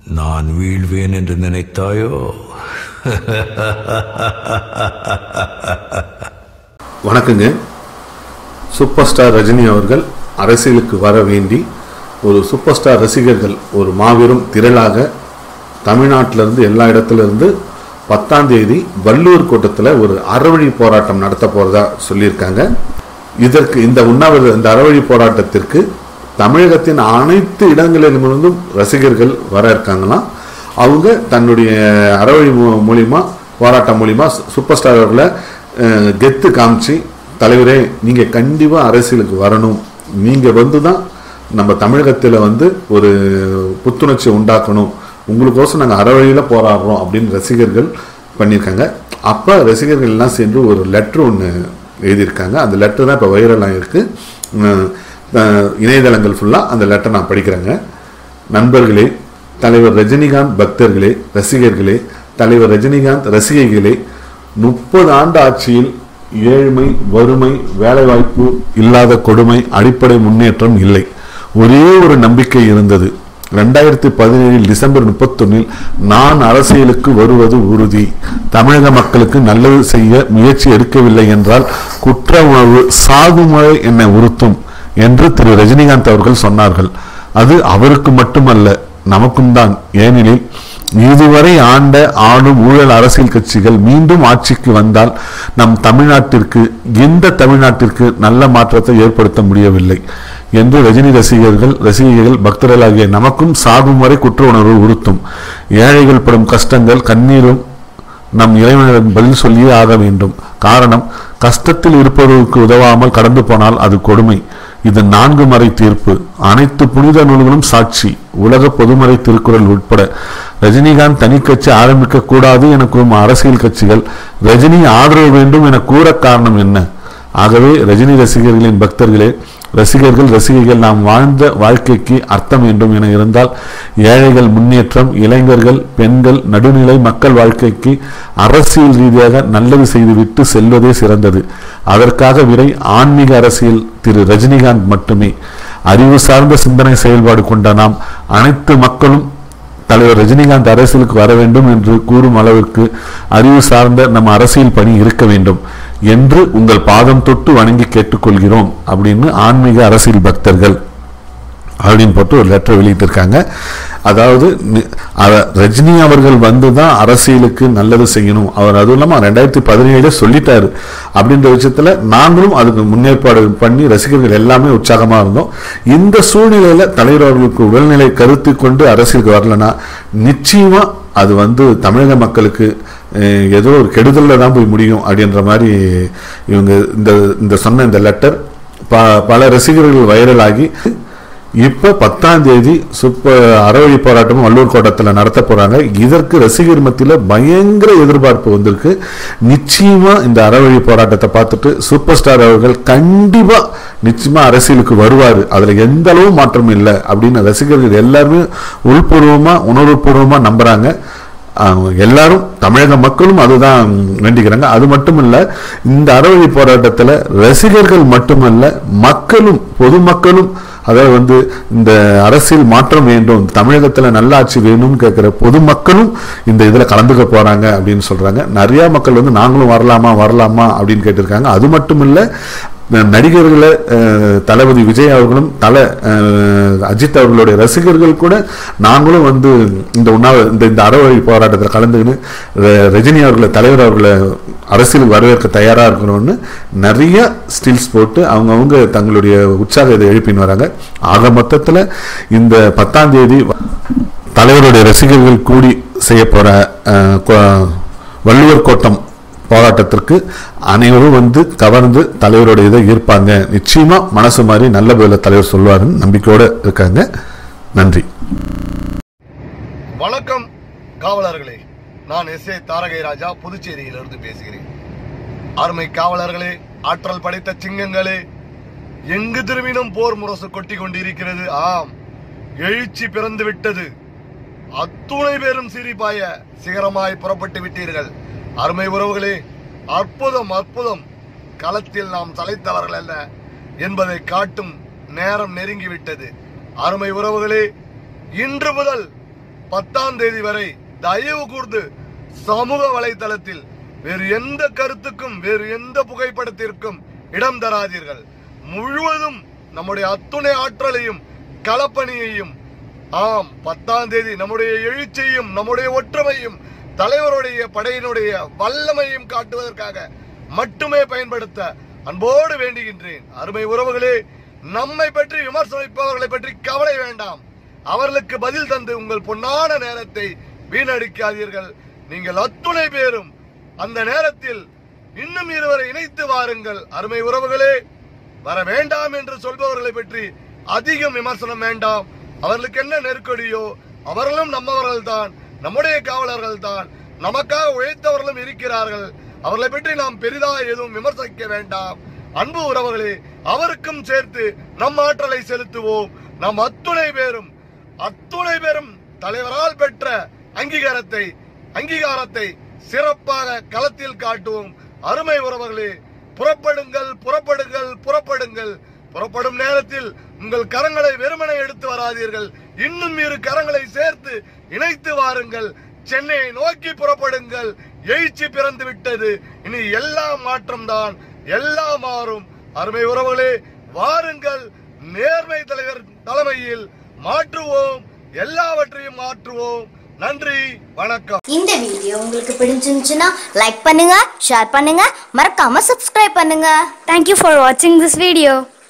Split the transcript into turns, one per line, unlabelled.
நான் வீழ்வேன் என்று நினைத்தாயோ?
வணக்கங்க. சூப்பர் ஸ்டார் ரஜினி அவர்கள் அரசியலுக்கு வர வேண்டி ஒரு சூப்பர் ஸ்டார் ரசிகர்கள் ஒரு மாபெரும் திரளாக தமிழ்நாட்டிலிருந்து எல்லா இடத்துலேருந்து 10ஆம் தேதி வள்ளுவர் கோட்டத்தில் ஒரு அறவழி போராட்டம் நடத்த போகிறதா சொல்லியிருக்காங்க. இதற்கு இந்த அறவழி போராட்டத்திற்கு தமிழகத்தின் அனைத்து இடங்களிலிருந்தும் ரசிகர்கள் வர இருக்காங்களாம். அவங்க தன்னுடைய அறவழி மூலிமா போராட்டம் மூலிமா சூப்பர் ஸ்டார் அவர்களை கெத்து காமிச்சு, தலைவரே நீங்கள் கண்டிப்பாக அரசியலுக்கு வரணும், நீங்கள் வந்து தான் நம்ம தமிழகத்தில் ஒரு புத்துணர்ச்சி உண்டாக்கணும், உங்களுக்கோசம் நாங்கள் அறவழியில் போராடுறோம் அப்படின்னு ரசிகர்கள் பண்ணியிருக்காங்க. அப்போ ரசிகர்கள் எல்லாம் சேர்ந்து ஒரு லெட்ரு ஒன்று எழுதியிருக்காங்க. அந்த லெட்ரு தான் இப்போ வைரலாக இருக்குது. இணையதளங்கள் ஃபுல்லாக அந்த லெட்டர் நான் படிக்கிறேங்க. நண்பர்களே, தலைவர் ரஜினிகாந்த் பக்தர்களே, ரசிகர்களே, தலைவர் ரஜினிகாந்த் ரசிகைகளே, 30 ஆண்டு ஆட்சியில் ஏழ்மை, வறுமை, வேலைவாய்ப்பு இல்லாத கொடுமை, அடிப்படை முன்னேற்றம் இல்லை. ஒரே ஒரு நம்பிக்கை இருந்தது. 2017 டிசம்பர் 31 நான் அரசியலுக்கு வருவது உறுதி. தமிழக மக்களுக்கு நல்லது செய்ய முயற்சி எடுக்கவில்லை என்றால் குற்ற உணர்வு சாகுமுறை என்னை உறுத்தும் என்று திரு ரஜினிகாந்த் அவர்கள் சொன்னார்கள். அது அவருக்கு மட்டுமல்ல, நமக்கும் தான். ஏனெனில் இதுவரை ஆளும் ஊழல் அரசியல் கட்சிகள் மீண்டும் ஆட்சிக்கு வந்தால் நம் தமிழ்நாட்டிற்கு, எந்த தமிழ்நாட்டிற்கு நல்ல மாற்றத்தை ஏற்படுத்த முடியவில்லை என்று ரஜினி ரசிகர்கள் பக்தர்களாகிய நமக்கும் சாகும் வரை குற்ற உணர்வு உறுத்தும். ஏழைகள் படும் கஷ்டங்கள், கண்ணீரும் நம் இறைவனிடம் பதில் சொல்லியே ஆக வேண்டும். காரணம், கஷ்டத்தில் இருப்பவர்களுக்கு உதவாமல் கடந்து போனால் அது கொடுமை. இது 4 மறை தீர்ப்பு, அனைத்து புனித நூல்களும் சாட்சி, உலக பொதுமறை திருக்குறள் உட்பட. ரஜினிகாந்த் தனி கட்சி ஆரம்பிக்க கூடாது என கூறும் அரசியல் கட்சிகள் ரஜினி ஆதரவு வேண்டும் என கூற காரணம் என்ன? ஆகவே ரஜினி ரசிகர்களின் பக்தர்களே, ரசிகைகள் நாம் வாழ்ந்த வாழ்க்கைக்கு அர்த்தம் வேண்டும் என இருந்தால் ஏழைகள் முன்னேற்றம், இளைஞர்கள், பெண்கள், நடுநிலை மக்கள் வாழ்க்கைக்கு அரசியல் ரீதியாக நல்லது செய்துவிட்டு செல்வதே சிறந்தது. அதற்காக விரை ஆன்மீக அரசியல் திரு ரஜினிகாந்த் மட்டுமே. அறிவு சார்ந்த சிந்தனை செயல்பாடு கொண்ட நாம் அனைத்து மக்களும் தலைவர் ரஜினிகாந்த் அரசியலுக்கு வர வேண்டும் என்று கூறும் அளவிற்கு அறிவு சார்ந்த நம்ம அரசியல் பணி இருக்க வேண்டும் என்று உங்கள் பாதம் தொட்டு வணங்கி கேட்டுக்கொள்கிறோம் அப்படின்னு ஆன்மீக அரசியல் பக்தர்கள் அப்படின்னு போட்டு ஒரு லெட்டர் வெளியிட்டிருக்காங்க. அதாவது ரஜினி அவர்கள் தான் அரசியலுக்கு நல்லது செய்யணும், அவர் அதுவும் இல்லாமல் 2017 சொல்லிட்டாரு அப்படின்ற விஷயத்துல நாங்களும் அதுக்கு முன்னேற்பாடு பண்ணி ரசிகர்கள் எல்லாமே உற்சாகமாக இருந்தோம். இந்த சூழ்நிலையில தலைவர் அவர்களுக்கு உடல்நிலை கருத்து கொண்டு அரசியலுக்கு வரலன்னா நிச்சயமா அது தமிழக மக்களுக்கு ஏதோ ஒரு கெடுதல்ல தான் போய் முடியும் அப்படின்ற மாதிரி இவங்க இந்த சொன்ன இந்த லெட்டர் பல ரசிகர்கள் வைரலாகி இப்போ 10ஆம் தேதி அறவழி போராட்டமும் வள்ளுவர் கோட்டத்தில் நடத்த போறாங்க. இதற்கு ரசிகர் மத்தியில் பயங்கர எதிர்பார்ப்பு வந்திருக்கு. நிச்சயமா இந்த அறவழி போராட்டத்தை பார்த்துட்டு சூப்பர் ஸ்டார் அவர்கள் கண்டிப்பா நிச்சயமா அரசியலுக்கு வருவார், அதுல எந்த அளவு மாற்றம் இல்லை அப்படின்னு ரசிகர்கள் எல்லாருமே உள்பூர்வமா உணர்வுபூர்வமா நம்புறாங்க. எல்லாரும் தமிழக மக்களும் அதுதான் வேண்டிக்கிறாங்க. அது மட்டும் இல்ல, இந்த அறவழி போராட்டத்தில் ரசிகர்கள் மட்டுமல்ல, மக்களும், பொதுமக்களும், அதாவது இந்த அரசியல் மாற்றம் வேண்டும், தமிழகத்தில் நல்லாட்சி வேணும் கேட்கிற பொதுமக்களும் இந்த இதுல கலந்துக்க போறாங்க அப்படின்னு சொல்றாங்க. நிறைய மக்கள் நாங்களும் வரலாமா அப்படின்னு கேட்டிருக்காங்க. அது மட்டும் இல்ல, நடிகர்களை தளபதி விஜய் அவர்களும் அஜித் அவர்களுடைய ரசிகர்கள் கூட நாங்களும் இந்த அறவழி போராட்டத்தில் கலந்துக்கின்னு ரஜினி அவர்களை, தலைவர் அவர்களை அரசியலுக்கு வரவேற்க தயாரா இருக்கணும்னு நிறைய ஸ்டில்ஸ் போட்டு அவங்கவுங்க தங்களுடைய உற்சாகத்தை எழுப்பின்னு வராங்க. ஆக மொத்தத்தில் இந்த 10ஆம் தேதி தலைவருடைய ரசிகர்கள் கூடி செய்ய போற வள்ளுவர் கோட்டம் போராட்டத்திற்கு அனைவரும் கவர்ந்து தலைவரோட இதை ஈர்ப்பாங்க. நிச்சயமா மனசு மாதிரி நல்ல பதில தலைவர் சொல்வாருன்னு நம்பிக்கையோட இருக்காங்க. நன்றி.
வணக்கம் காவலர்களே, நான் எஸ்.ஏ. தாரகை ராஜா, புதுச்சேரியிலிருந்து பேசுகிறேன். அருமை காவலர்களே, ஆற்றல் படைத்த சிங்கங்களே, எங்கு திரும்பினும் போர் முரசு கொட்டி கொண்டிருக்கிறது. ஆம், எழுச்சி பிறந்து விட்டது. அத்துணை பேரும் சிரிப்பாய சிகரமாய் புறப்பட்டு விட்டீர்கள். அருமை உறவுகளே, அற்புதம் அற்புதம். களத்தில் நாம் தலைத்தவர்கள் அல்ல என்பதை காட்டும் நேரம் நெருங்கிவிட்டது. அருமை உறவுகளே, இன்று முதல் 10ஆம் தேதி வரை தயவு கூர்ந்து சமூக வலைதளத்தில் வேறு எந்த கருத்துக்கும் வேறு எந்த புகைப்படத்திற்கும் இடம் தராதீர்கள். முழுவதும் நம்முடைய அத்துணை ஆற்றலையும் களப்பணியையும் 10ஆம் தேதி நம்முடைய எழுச்சியையும் நம்முடைய ஒற்றுமையும் தலைவருடைய படையினுடைய வல்லமையும் காட்டுவதற்காக மட்டுமே பயன்படுத்த அன்போடு வேண்டுகின்றேன். அருமை உறவுகளே, நம்மை பற்றி விமர்சனிப்பவர்களை பற்றி கவலை வேண்டாம். அவர்களுக்கு பதில் தந்து உங்கள் பொன்னான நேரத்தை வீணடிக்காதீர்கள். நீங்கள் அத்துணை பேரும் அந்த நேரத்தில் இன்னும் இருவரை இணைத்து வாருங்கள். அருமை உறவுகளே, வர வேண்டாம் என்று சொல்பவர்களை பற்றி அதிகம் விமர்சனம் வேண்டாம். அவர்களுக்கு என்ன நெருக்கடியோ அவர்களும் நம்மவர்கள் தான், நம்முடைய காவலர்கள் தான், நமக்காக உழைத்தவர்களும் இருக்கிறார்கள். அவர்களை பற்றி நாம் பெரிதாக எதுவும் விமர்சிக்க வேண்டாம். அன்பு உறவுகளே, அவருக்கும் சேர்த்து நம் ஆற்றலை செலுத்துவோம். நாம் அத்துணை பேரும் தலைவரால் பெற்ற அங்கீகாரத்தை சிறப்பாக களத்தில் காட்டுவோம். அருமை உறவுகளே, புறப்படுங்கள். புறப்படும் நேரத்தில் உங்கள் கரங்களை வெறுமனை எடுத்து வராதீர்கள். இன்னும் 2 கரங்களை சேர்த்து இணைத்து வாருங்கள். சென்னையை நோக்கி புறப்படுங்கள். எழுச்சி பிறந்து விட்டது. இனி எல்லாம் மாற்றம் தான், எல்லாம் மாறும். அருமை உறவுகளே, வாருங்கள். நேர்மை தலைவர் தலைமையில் மாற்றுவோம், எல்லாவற்றையும் மாற்றுவோம். நன்றி, வணக்கம்.
இந்த வீடியோ உங்களுக்கு பிடிச்சிருந்துச்சுன்னா லைக் பண்ணுங்க, ஷேர் பண்ணுங்க, மறக்காம சப்ஸ்கிரைப் பண்ணுங்க.
Thank you for watching this video.